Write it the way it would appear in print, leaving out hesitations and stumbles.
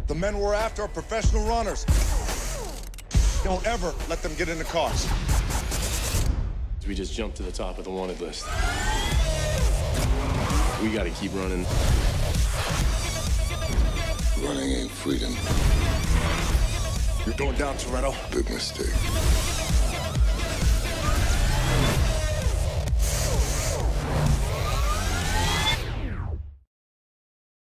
The men we're after are professional runners. Don't ever let them get in the cars. We just jumped to the top of the wanted list. We gotta keep running. Running ain't freedom. You're going down, Toretto. Big mistake.